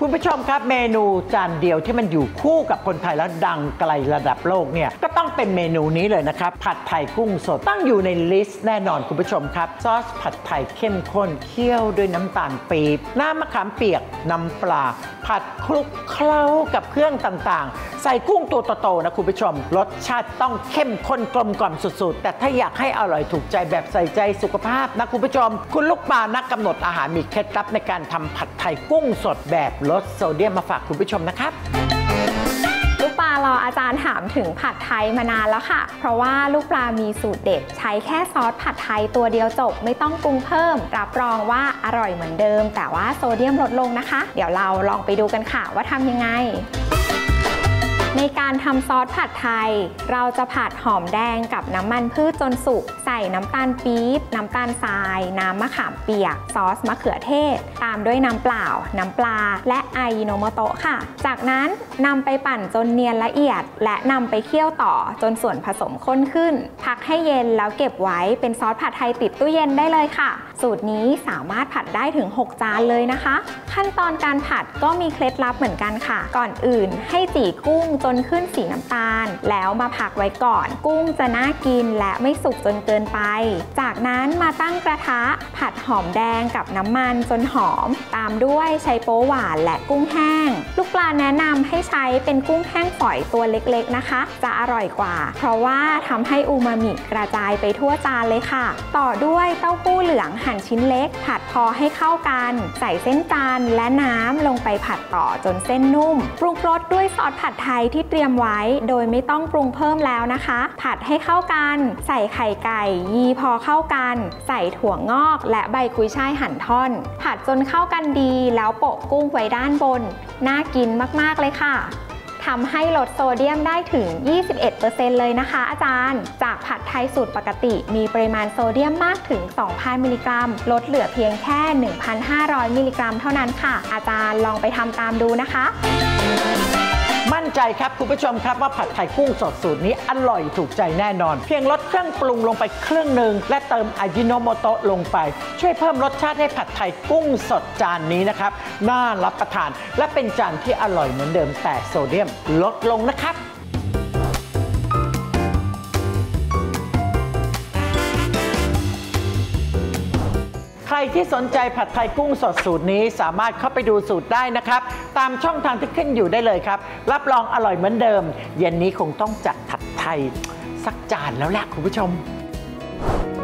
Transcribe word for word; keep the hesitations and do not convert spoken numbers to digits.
คุณผู้ชมครับเมนูจานเดียวที่มันอยู่คู่กับคนไทยแล้วดังไกลระดับโลกเนี่ยก็ต้องเป็นเมนูนี้เลยนะครับผัดไทยกุ้งสดตั้งอยู่ในลิสต์แน่นอนคุณผู้ชมครับซอสผัดไทยเข้มข้นเคี่ยวด้วยน้ำตาลปี๊บน้ำมะขามเปียกน้ำปลาผัดคลุกเคล้ากับเครื่องต่างๆใส่กุ้งตัวโตๆนะคุณผู้ชมรสชาติต้องเข้มข้นกลมกล่อมสุดๆแต่ถ้าอยากให้อร่อยถูกใจแบบใส่ใจสุขภาพนะคุณผู้ชมคุณลูกปลานักกำหนดอาหารมีเคล็ดลับในการทำผัดไทยกุ้งสดแบบลดโซเดียมมาฝากคุณผู้ชมนะครับลูกปลารออาจารย์ถามถึงผัดไทยมานานแล้วค่ะเพราะว่าลูกปลามีสูตรเด็ดใช้แค่ซอสผัดไทยตัวเดียวจบไม่ต้องปรุงเพิ่มรับรองว่าอร่อยเหมือนเดิมแต่ว่าโซเดียมลดลงนะคะเดี๋ยวเราลองไปดูกันค่ะว่าทำยังไงในการทำซอสผัดไทยเราจะผัดหอมแดงกับน้ำมันพืชจนสุกใส่น้ำตาลปี๊บน้ำตาลทรายน้ำมะขามเปียกซอสมะเขือเทศตามด้วยน้ำเปล่าน้ำปลาและไอยิโนโมโตะค่ะจากนั้นนำไปปั่นจนเนียนละเอียดและนำไปเคี่ยวต่อจนส่วนผสมข้นขึ้นพักให้เย็นแล้วเก็บไว้เป็นซอสผัดไทยติดตู้เย็นได้เลยค่ะสูตรนี้สามารถผัดได้ถึงหกจานเลยนะคะขั้นตอนการผัดก็มีเคล็ดลับเหมือนกันค่ะก่อนอื่นให้จี่กุ้งจนขึ้นสีน้ำตาลแล้วมาพักไว้ก่อนกุ้งจะน่ากินและไม่สุกจนเกินไปจากนั้นมาตั้งกระทะผัดหอมแดงกับน้ำมันจนหอมตามด้วยไชโป๊วหวานและกุ้งแห้งลูกปลาแนะนำให้ใช้เป็นกุ้งแห้งฝอยตัวเล็กๆนะคะจะอร่อยกว่าเพราะว่าทำให้อูมามิกระจายไปทั่วจานเลยค่ะต่อด้วยเต้าหู้เหลืองหั่นชิ้นเล็กผัดพอให้เข้ากันใส่เส้นจันทร์และน้ำลงไปผัดต่อจนเส้นนุ่มปรุงรสด้วยซอสผัดไทยที่เตรียมไว้โดยไม่ต้องปรุงเพิ่มแล้วนะคะผัดให้เข้ากันใส่ไข่ไก่ยีพอเข้ากันใส่ถั่วงอกและใบกุยช่ายหั่นท่อนผัดจนเข้ากันดีแล้วโปะกุ้งไว้ด้านบนน่ากินมากๆเลยค่ะทำให้ลดโซเดียมได้ถึง ยี่สิบเอ็ดเปอร์เซ็นต์ เลยนะคะอาจารย์จากผัดไทยสูตรปกติมีปริมาณโซเดียมมากถึง สองพัน มิลลิกรัมลดเหลือเพียงแค่ หนึ่งพันห้าร้อย มิลลิกรัมเท่านั้นค่ะอาจารย์ลองไปทำตามดูนะคะมั่นใจครับคุณผู้ชมครับว่าผัดไทยกุ้งสดสูตรนี้อร่อยถูกใจแน่นอนเพียงลดเครื่องปรุงลงไปครึ่งหนึ่งและเติมอายิโนโมโตะลงไปช่วยเพิ่มรสชาติให้ผัดไทยกุ้งสดจานนี้นะครับน่ารับประทานและเป็นจานที่อร่อยเหมือนเดิมแต่โซเดียมลดลงนะครับใครที่สนใจผัดไทยกุ้งสดสูตรนี้สามารถเข้าไปดูสูตรได้นะครับตามช่องทางที่ขึ้นอยู่ได้เลยครับรับรองอร่อยเหมือนเดิมเย็นนี้คงต้องจัดผัดไทยสักจานแล้วแหละคุณผู้ชม